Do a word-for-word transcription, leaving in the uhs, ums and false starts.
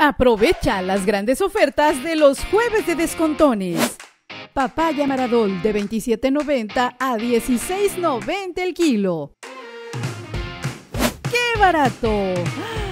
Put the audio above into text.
Aprovecha las grandes ofertas de los jueves de descontones. Papaya Maradol de veintisiete noventa a dieciséis noventa el kilo. ¡Qué barato!